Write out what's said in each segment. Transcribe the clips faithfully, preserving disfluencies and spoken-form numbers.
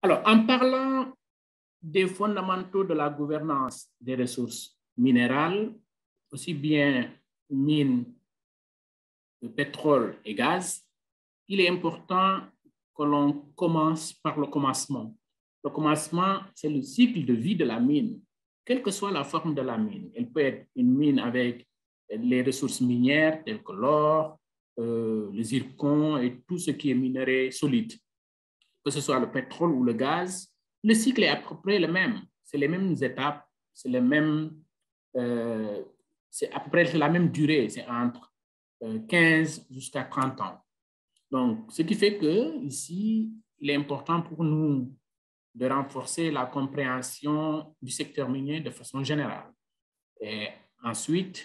Alors, en parlant des fondamentaux de la gouvernance des ressources minérales, aussi bien mines de pétrole et gaz, il est important que l'on commence par le commencement. Le commencement, c'est le cycle de vie de la mine, quelle que soit la forme de la mine. Elle peut être une mine avec les ressources minières telles que l'or, euh, le zircon et tout ce qui est minerai solide. Que ce soit le pétrole ou le gaz, le cycle est à peu près le même. C'est les mêmes étapes, c'est les mêmes, euh, c'est à peu près la même durée, c'est entre euh, quinze jusqu'à trente ans. Donc, ce qui fait que ici, il est important pour nous de renforcer la compréhension du secteur minier de façon générale. Et ensuite,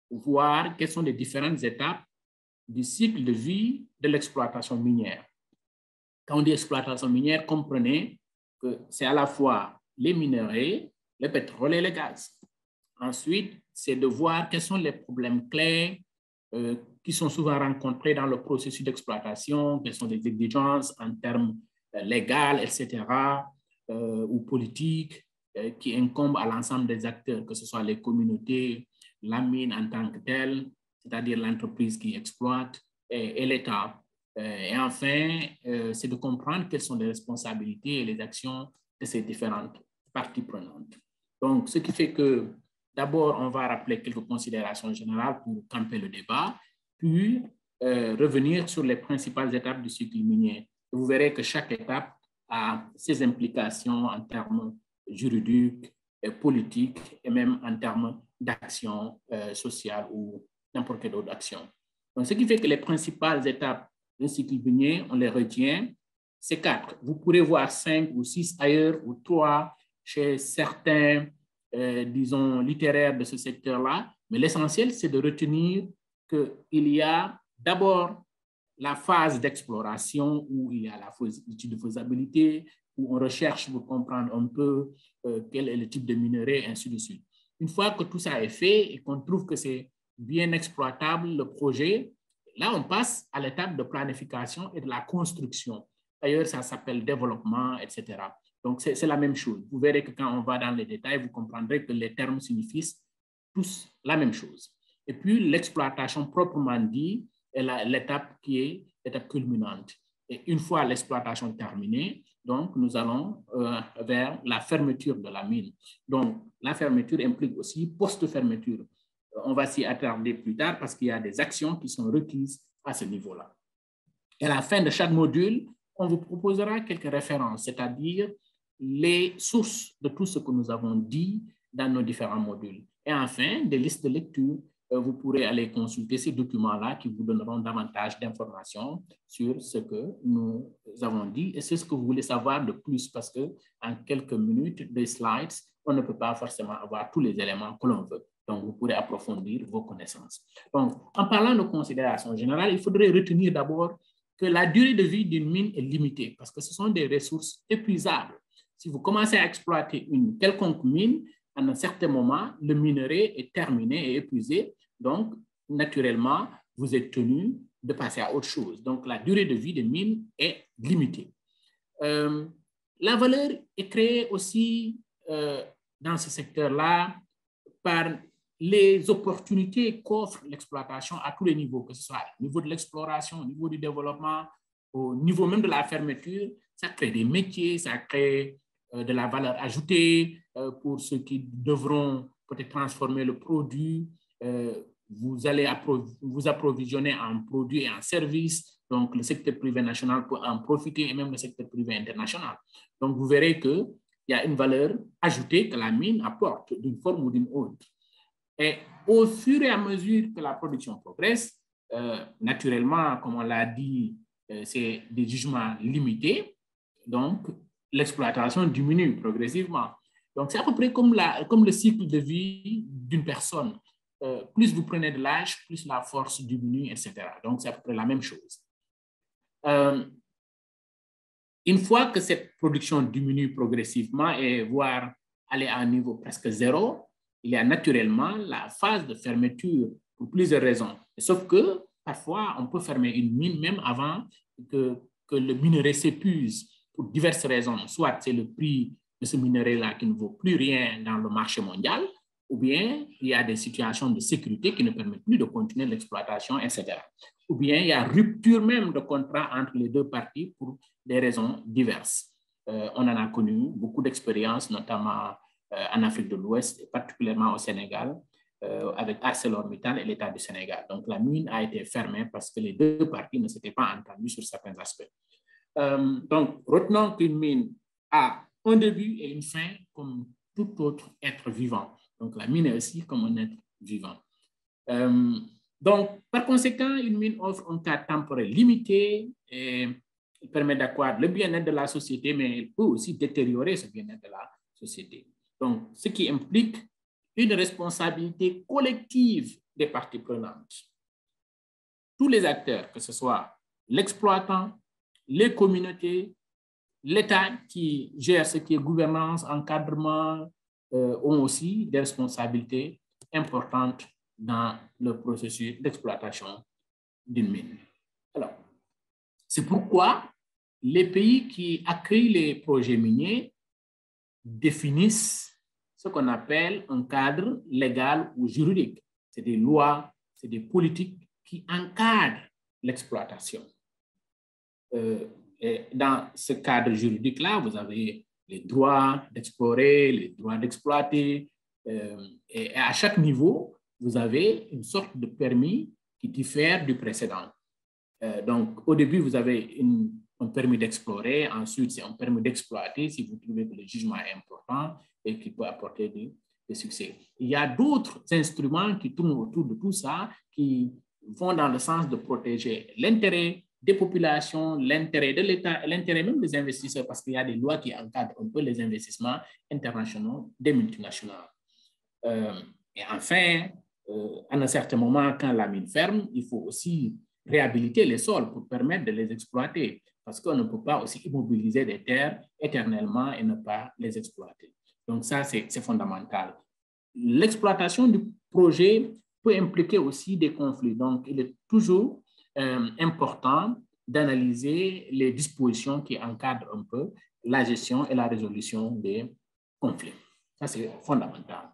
voir quelles sont les différentes étapes du cycle de vie de l'exploitation minière. Quand on dit exploitation minière, comprenez que c'est à la fois les minerais, le pétrole et le gaz. Ensuite, c'est de voir quels sont les problèmes clés euh, qui sont souvent rencontrés dans le processus d'exploitation, quelles sont les exigences en termes euh, légaux, et cetera, euh, ou politiques, euh, qui incombent à l'ensemble des acteurs, que ce soit les communautés, la mine en tant que telle, c'est-à-dire l'entreprise qui exploite, et, et l'État. Euh, et enfin, euh, c'est de comprendre quelles sont les responsabilités et les actions de ces différentes parties prenantes. Donc, ce qui fait que d'abord, on va rappeler quelques considérations générales pour camper le débat, puis euh, revenir sur les principales étapes du cycle minier. Vous verrez que chaque étape a ses implications en termes juridiques, et politiques et même en termes d'action euh, sociale ou n'importe quelle autre action. Donc, ce qui fait que les principales étapes d'un cycle minier, on les retient, c'est quatre. Vous pourrez voir cinq ou six ailleurs ou trois chez certains Euh, disons, littéraire de ce secteur-là, mais l'essentiel, c'est de retenir qu'il y a d'abord la phase d'exploration où il y a l'étude de faisabilité, où on recherche pour comprendre un peu euh, quel est le type de minerai, et ainsi de suite. Une fois que tout ça est fait et qu'on trouve que c'est bien exploitable, le projet, là, on passe à l'étape de planification et de la construction. D'ailleurs, ça s'appelle développement, et cetera. Donc, c'est la même chose. Vous verrez que quand on va dans les détails, vous comprendrez que les termes signifient tous la même chose. Et puis, l'exploitation proprement dit est l'étape qui est l'étape culminante. Et une fois l'exploitation terminée, donc, nous allons euh, vers la fermeture de la mine. Donc, la fermeture implique aussi post-fermeture. On va s'y attarder plus tard parce qu'il y a des actions qui sont requises à ce niveau-là. Et à la fin de chaque module, on vous proposera quelques références, c'est-à-dire les sources de tout ce que nous avons dit dans nos différents modules. Et enfin, des listes de lecture. Vous pourrez aller consulter ces documents-là qui vous donneront davantage d'informations sur ce que nous avons dit et c'est ce que vous voulez savoir de plus parce qu'en quelques minutes, des slides, on ne peut pas forcément avoir tous les éléments que l'on veut. Donc, vous pourrez approfondir vos connaissances. Donc, en parlant de considérations générales, il faudrait retenir d'abord que la durée de vie d'une mine est limitée parce que ce sont des ressources épuisables. Si vous commencez à exploiter une quelconque mine, à un certain moment, le minerai est terminé et épuisé. Donc, naturellement, vous êtes tenu de passer à autre chose. Donc, la durée de vie des mines est limitée. Euh, la valeur est créée aussi euh, dans ce secteur-là par les opportunités qu'offre l'exploitation à tous les niveaux, que ce soit au niveau de l'exploration, au niveau du développement, au niveau même de la fermeture. Ça crée des métiers, ça crée euh, de la valeur ajoutée euh, pour ceux qui devront peut-être transformer le produit. Euh, vous allez approv vous approvisionner en produits et en services. Donc, le secteur privé national peut en profiter et même le secteur privé international. Donc, vous verrez qu'il y a une valeur ajoutée que la mine apporte d'une forme ou d'une autre. Et au fur et à mesure que la production progresse, euh, naturellement, comme on l'a dit, euh, c'est des jugements limités. Donc, l'exploitation diminue progressivement. Donc, c'est à peu près comme, la, comme le cycle de vie d'une personne. Euh, plus vous prenez de l'âge, plus la force diminue, et cetera. Donc, c'est à peu près la même chose. Euh, une fois que cette production diminue progressivement et voire aller à un niveau presque zéro, il y a naturellement la phase de fermeture pour plusieurs raisons. Sauf que parfois, on peut fermer une mine même avant que, que le minerai s'épuise. pour diverses raisons. Soit c'est le prix de ce minerai-là qui ne vaut plus rien dans le marché mondial, ou bien il y a des situations de sécurité qui ne permettent plus de continuer l'exploitation, et cetera. Ou bien il y a rupture même de contrat entre les deux parties pour des raisons diverses. Euh, on en a connu beaucoup d'expériences, notamment euh, en Afrique de l'Ouest, et particulièrement au Sénégal, euh, avec ArcelorMittal et l'État du Sénégal. Donc la mine a été fermée parce que les deux parties ne s'étaient pas entendues sur certains aspects. Euh, donc, retenons qu'une mine a un début et une fin comme tout autre être vivant. Donc, la mine est aussi comme un être vivant. Euh, donc, par conséquent, une mine offre un cadre temporel limité et elle permet d'accroître le bien-être de la société, mais elle peut aussi détériorer ce bien-être de la société. Donc, ce qui implique une responsabilité collective des parties prenantes. Tous les acteurs, que ce soit l'exploitant, les communautés, l'État qui gère ce qui est gouvernance, encadrement, euh, ont aussi des responsabilités importantes dans le processus d'exploitation d'une mine. Alors, c'est pourquoi les pays qui accueillent les projets miniers définissent ce qu'on appelle un cadre légal ou juridique. C'est des lois, c'est des politiques qui encadrent l'exploitation. Euh, et dans ce cadre juridique-là, vous avez les droits d'explorer, les droits d'exploiter, euh, et à chaque niveau, vous avez une sorte de permis qui diffère du précédent. Euh, donc, au début, vous avez une, un permis d'explorer, ensuite, c'est un permis d'exploiter si vous trouvez que le jugement est important et qui peut apporter du, du succès. Il y a d'autres instruments qui tournent autour de tout ça, qui vont dans le sens de protéger l'intérêt des populations, l'intérêt de l'État, l'intérêt même des investisseurs, parce qu'il y a des lois qui encadrent un peu les investissements internationaux des multinationales. Euh, et enfin, euh, à un certain moment, quand la mine ferme, il faut aussi réhabiliter les sols pour permettre de les exploiter, parce qu'on ne peut pas aussi immobiliser des terres éternellement et ne pas les exploiter. Donc ça, c'est fondamental. L'exploitation du projet peut impliquer aussi des conflits. Donc, il est toujours euh, important d'analyser les dispositions qui encadrent un peu la gestion et la résolution des conflits. Ça, c'est fondamental.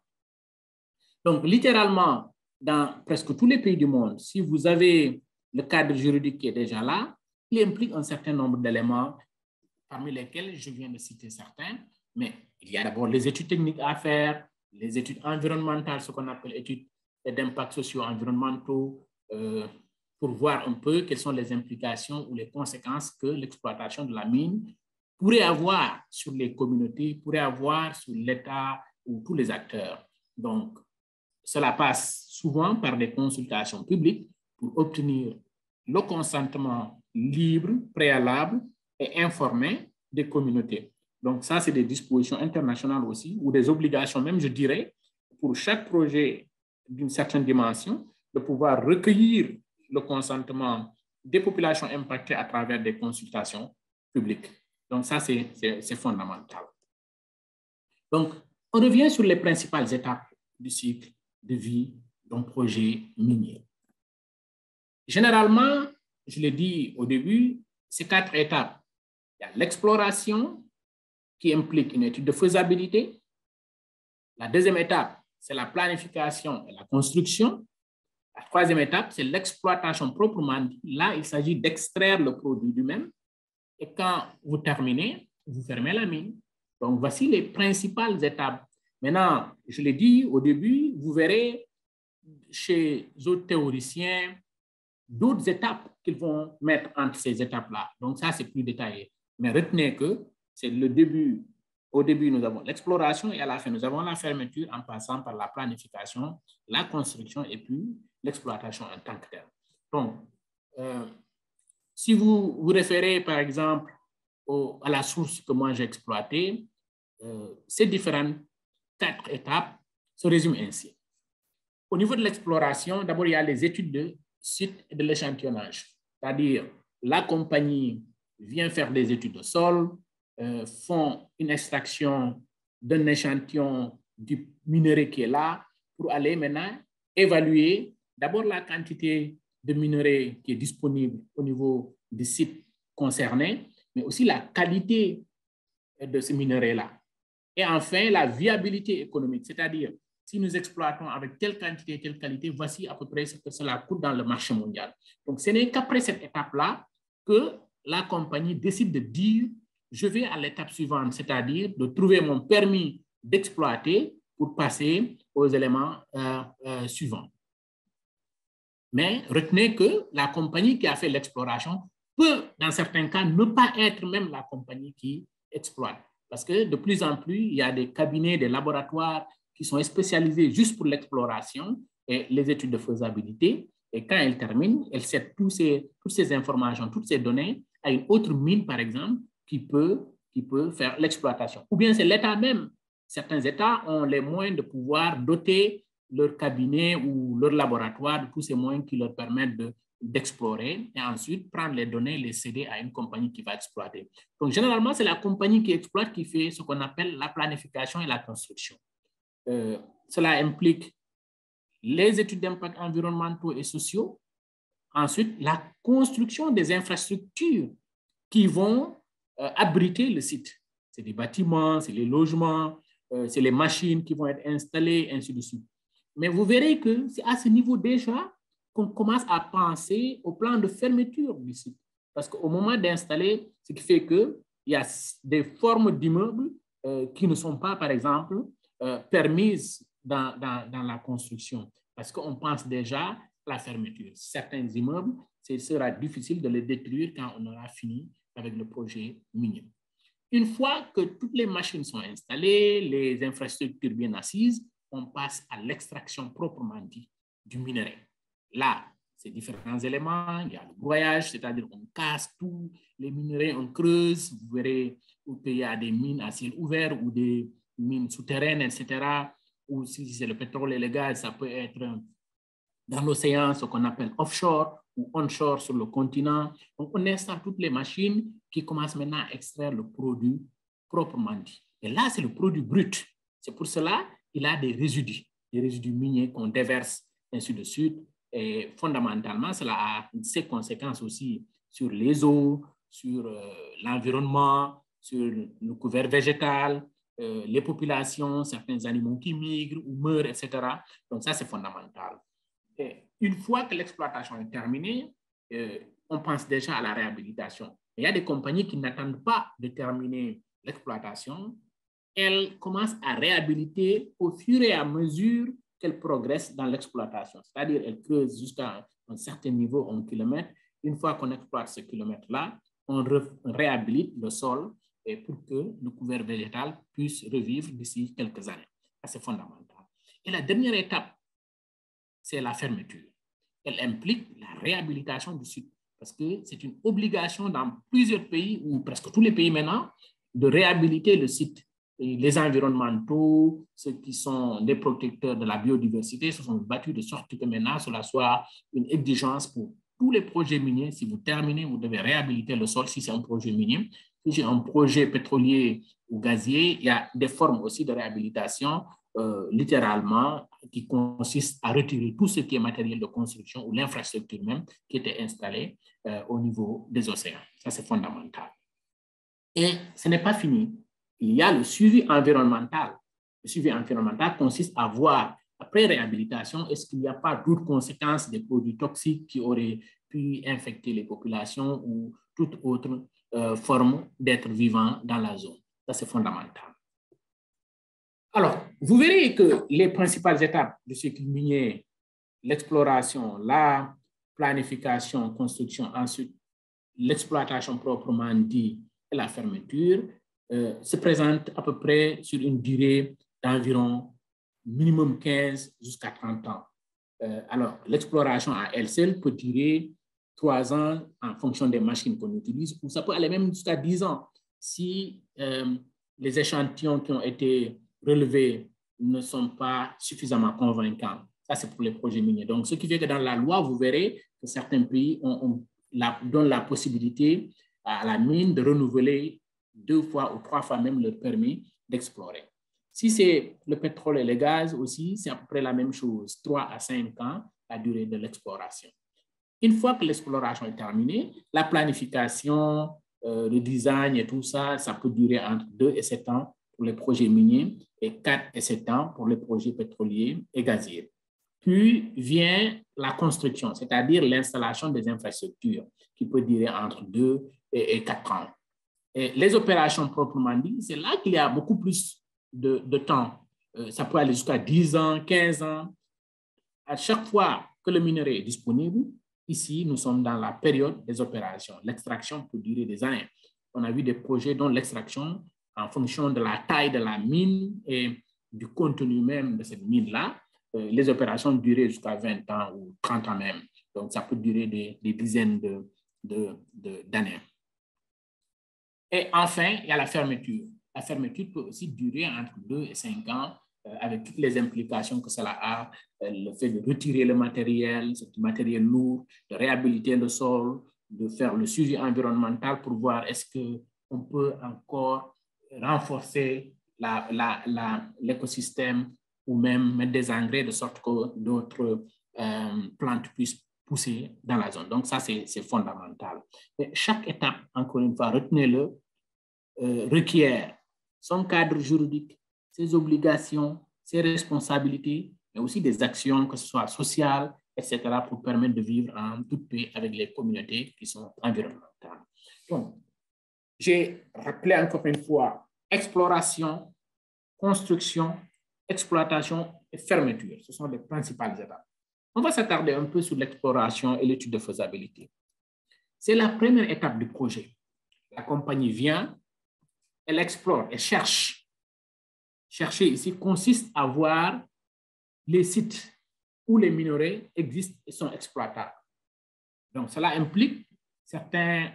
Donc, littéralement, dans presque tous les pays du monde, si vous avez le cadre juridique qui est déjà là, il implique un certain nombre d'éléments, parmi lesquels je viens de citer certains, mais il y a d'abord les études techniques à faire, les études environnementales, ce qu'on appelle études d'impact socio-environnementaux, euh, pour voir un peu quelles sont les implications ou les conséquences que l'exploitation de la mine pourrait avoir sur les communautés, pourrait avoir sur l'État ou tous les acteurs. Donc, cela passe souvent par des consultations publiques pour obtenir le consentement libre, préalable et informé des communautés. Donc, ça, c'est des dispositions internationales aussi, ou des obligations même, je dirais, pour chaque projet d'une certaine dimension, de pouvoir recueillir le consentement des populations impactées à travers des consultations publiques. Donc, ça, c'est fondamental. Donc, on revient sur les principales étapes du cycle de vie d'un projet minier. Généralement, je l'ai dit au début, c'est quatre étapes. Il y a l'exploration qui implique une étude de faisabilité. La deuxième étape, c'est la planification et la construction. La troisième étape, c'est l'exploitation proprement dit. Là, il s'agit d'extraire le produit lui-même. Et quand vous terminez, vous fermez la mine. Donc, voici les principales étapes. Maintenant, je l'ai dit au début, vous verrez chez d'autres théoriciens d'autres étapes qu'ils vont mettre entre ces étapes-là. Donc, ça, c'est plus détaillé. Mais retenez que c'est le début. Au début, nous avons l'exploration et à la fin, nous avons la fermeture en passant par la planification, la construction et puis l'exploitation en tant que telle. Donc, euh, si vous vous référez, par exemple, au, à la source que moi j'ai exploitée, euh, ces différentes quatre étapes se résument ainsi. Au niveau de l'exploration, d'abord, il y a les études de site et de l'échantillonnage. C'est-à-dire, la compagnie vient faire des études de sol, euh, font une extraction d'un échantillon du minerai qui est là pour aller maintenant évaluer d'abord la quantité de minerai qui est disponible au niveau du site concerné mais aussi la qualité de ce minerai-là. Et enfin, la viabilité économique, c'est-à-dire si nous exploitons avec telle quantité et telle qualité, voici à peu près ce que cela coûte dans le marché mondial. Donc, ce n'est qu'après cette étape-là que la compagnie décide de dire je vais à l'étape suivante, c'est-à-dire de trouver mon permis d'exploiter pour passer aux éléments euh, euh, suivants. Mais retenez que la compagnie qui a fait l'exploration peut, dans certains cas, ne pas être même la compagnie qui exploite. Parce que de plus en plus, il y a des cabinets, des laboratoires qui sont spécialisés juste pour l'exploration et les études de faisabilité. Et quand elles terminent, elles cèdent tous ces, toutes ces informations, toutes ces données à une autre mine, par exemple, qui peut, qui peut faire l'exploitation. Ou bien c'est l'État même. Certains États ont les moyens de pouvoir doter leur cabinet ou leur laboratoire de tous ces moyens qui leur permettent de, d'explorer et ensuite prendre les données, les céder à une compagnie qui va exploiter. Donc, généralement, c'est la compagnie qui exploite qui fait ce qu'on appelle la planification et la construction. Euh, cela implique les études d'impact environnementaux et sociaux. Ensuite, la construction des infrastructures qui vont euh, abriter le site. C'est des bâtiments, c'est les logements, euh, c'est les machines qui vont être installées, ainsi de suite. Mais vous verrez que c'est à ce niveau déjà qu'on commence à penser au plan de fermeture du site. Parce qu'au moment d'installer, ce qui fait qu'il y a des formes d'immeubles euh, qui ne sont pas, par exemple, euh, permises dans, dans, dans la construction. Parce qu'on pense déjà à la fermeture. Certains immeubles, ce sera difficile de les détruire quand on aura fini avec le projet minier. Une fois que toutes les machines sont installées, les infrastructures bien assises, on passe à l'extraction proprement dit du minerai. Là, c'est différents éléments. Il y a le broyage, c'est-à-dire qu'on casse tous les minerais, on creuse. Vous verrez qu'il y a des mines à ciel ouvert ou des mines souterraines, et cetera. Ou si c'est le pétrole et le gaz, ça peut être dans l'océan, ce qu'on appelle offshore ou onshore sur le continent. Donc, on installe toutes les machines qui commencent maintenant à extraire le produit proprement dit. Et là, c'est le produit brut. C'est pour cela qu'il a des résidus, des résidus miniers qu'on déverse, ainsi de suite. Et fondamentalement, cela a ses conséquences aussi sur les eaux, sur euh, l'environnement, sur le couvert végétal, euh, les populations, certains animaux qui migrent ou meurent, et cetera. Donc, ça, c'est fondamental. Et une fois que l'exploitation est terminée, euh, on pense déjà à la réhabilitation. Il y a des compagnies qui n'attendent pas de terminer l'exploitation. Elles commencent à réhabiliter au fur et à mesure qu'elles progressent dans l'exploitation. C'est-à-dire elles creusent jusqu'à un certain niveau, un kilomètre. Une fois qu'on exploite ce kilomètre-là, on réhabilite le sol et pour que le couvert végétal puisse revivre d'ici quelques années. Ça, c'est fondamental. Et la dernière étape, c'est la fermeture. Elle implique la réhabilitation du site parce que c'est une obligation dans plusieurs pays, ou presque tous les pays maintenant, de réhabiliter le site. Et les environnementaux, ceux qui sont des protecteurs de la biodiversité, se sont battus de sorte que maintenant, cela soit une exigence pour tous les projets miniers. Si vous terminez, vous devez réhabiliter le sol si c'est un projet minier. Si c'est un projet pétrolier ou gazier, il y a des formes aussi de réhabilitation, euh, littéralement, qui consistent à retirer tout ce qui est matériel de construction ou l'infrastructure même qui était installée euh, au niveau des océans. Ça, c'est fondamental. Et ce n'est pas fini. Il y a le suivi environnemental. Le suivi environnemental consiste à voir, après réhabilitation, est-ce qu'il n'y a pas d'autres conséquences des produits toxiques qui auraient pu infecter les populations ou toute autre euh, forme d'être vivant dans la zone. Ça, c'est fondamental. Alors, vous verrez que les principales étapes du cycle minier, l'exploration, la planification, construction, ensuite l'exploitation proprement dit et la fermeture, euh, se présentent à peu près sur une durée d'environ minimum quinze jusqu'à trente ans. Euh, alors, l'exploration à elle seule peut durer trois ans en fonction des machines qu'on utilise, ou ça peut aller même jusqu'à dix ans si euh, les échantillons qui ont été relevés ne sont pas suffisamment convaincants. Ça, c'est pour les projets miniers. Donc, ce qui fait que dans la loi, vous verrez que certains pays ont, ont la, donnent la possibilité à la mine de renouveler deux fois ou trois fois même leur permis d'explorer. Si c'est le pétrole et le gaz aussi, c'est à peu près la même chose, trois à cinq ans la durée de l'exploration. Une fois que l'exploration est terminée, la planification, euh, le design et tout ça, ça peut durer entre deux et sept ans pour les projets miniers et quatre et sept ans pour les projets pétroliers et gaziers. Puis vient la construction, c'est-à-dire l'installation des infrastructures qui peut durer entre deux et quatre ans. Et les opérations proprement dites, c'est là qu'il y a beaucoup plus de, de temps. Euh, ça peut aller jusqu'à dix ans, quinze ans. À chaque fois que le minerai est disponible, ici, nous sommes dans la période des opérations. L'extraction peut durer des années. On a vu des projets dont l'extraction, en fonction de la taille de la mine et du contenu même de cette mine-là, euh, les opérations durent jusqu'à vingt ans ou trente ans même. Donc, ça peut durer des, des dizaines de, de, de, d'années. Et enfin, il y a la fermeture. La fermeture peut aussi durer entre deux et cinq ans, euh, avec toutes les implications que cela a, euh, le fait de retirer le matériel, ce matériel lourd, de réhabiliter le sol, de faire le suivi environnemental pour voir est-ce qu'on peut encore renforcer la, la, la, l'écosystème ou même mettre des engrais de sorte que d'autres euh, plantes puissent pousser dans la zone. Donc ça, c'est, c'est fondamental. Et chaque étape, encore une fois, retenez-le, euh, requiert son cadre juridique, ses obligations, ses responsabilités, mais aussi des actions, que ce soit sociales, et cetera, pour permettre de vivre en toute paix avec les communautés qui sont environnementales. Donc, j'ai rappelé encore une fois, exploration, construction, exploitation et fermeture. Ce sont les principales étapes. On va s'attarder un peu sur l'exploration et l'étude de faisabilité. C'est la première étape du projet. La compagnie vient, elle explore, elle cherche. Chercher ici consiste à voir les sites où les minerais existent et sont exploitables. Donc, cela implique certaines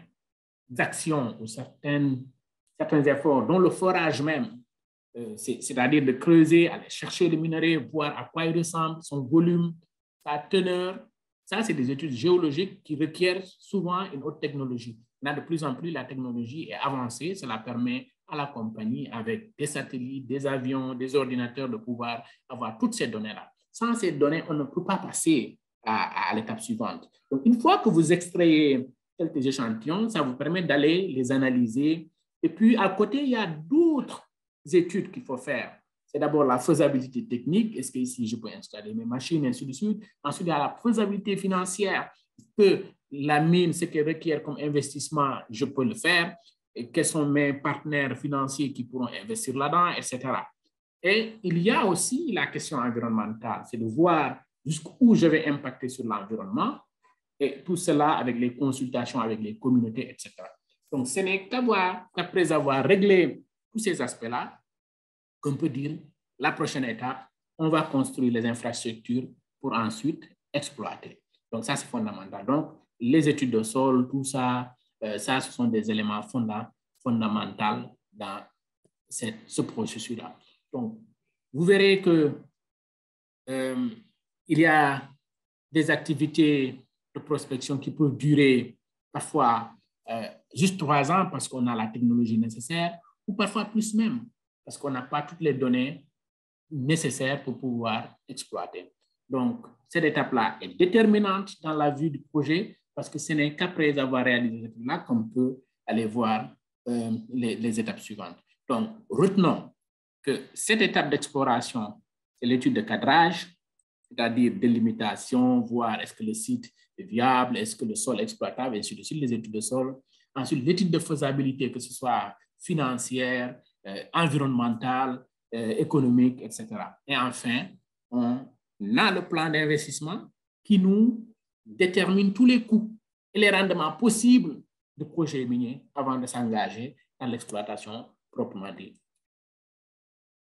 actions ou certaines, certains efforts, dont le forage même, euh, c'est, c'est-à-dire de creuser, aller chercher les minerais, voir à quoi ils ressemblent, son volume, sa teneur. Ça, c'est des études géologiques qui requièrent souvent une haute technologie. Là, de plus en plus, la technologie est avancée. Cela permet à la compagnie, avec des satellites, des avions, des ordinateurs, de pouvoir avoir toutes ces données-là. Sans ces données, on ne peut pas passer à, à l'étape suivante. Donc, une fois que vous extrayez quelques échantillons, ça vous permet d'aller les analyser. Et puis, à côté, il y a d'autres études qu'il faut faire. C'est d'abord la faisabilité technique. Est-ce que ici, je peux installer mes machines, et ainsi de suite. Ensuite, il y a la faisabilité financière. Que la mine, ce qu'elle requiert comme investissement, je peux le faire. Et quels sont mes partenaires financiers qui pourront investir là-dedans, et cetera. Et il y a aussi la question environnementale. C'est de voir jusqu'où je vais impacter sur l'environnement. Et tout cela avec les consultations avec les communautés, et cetera. Donc, ce n'est qu'avoir, qu'après avoir réglé tous ces aspects-là, qu'on peut dire, la prochaine étape, on va construire les infrastructures pour ensuite exploiter. Donc, ça, c'est fondamental. Donc, les études de sol, tout ça, euh, ça, ce sont des éléments fonda fondamentaux dans cette, ce processus-là. Donc, vous verrez que euh, il y a des activités de prospection qui peuvent durer parfois euh, juste trois ans parce qu'on a la technologie nécessaire, ou parfois plus même, parce qu'on n'a pas toutes les données nécessaires pour pouvoir exploiter. Donc, cette étape-là est déterminante dans la vie du projet parce que ce n'est qu'après avoir réalisé cette étape-là qu'on peut aller voir euh, les, les étapes suivantes. Donc, retenons que cette étape d'exploration, c'est l'étude de cadrage, c'est-à-dire délimitation, voir est-ce que le site est viable, est-ce que le sol est exploitable, et ainsi de suite, les études de sol. Ensuite, l'étude de faisabilité, que ce soit financière, euh, environnementale, euh, économique, et cetera. Et enfin, on a le plan d'investissement qui nous détermine tous les coûts et les rendements possibles de projets miniers avant de s'engager dans l'exploitation proprement dite.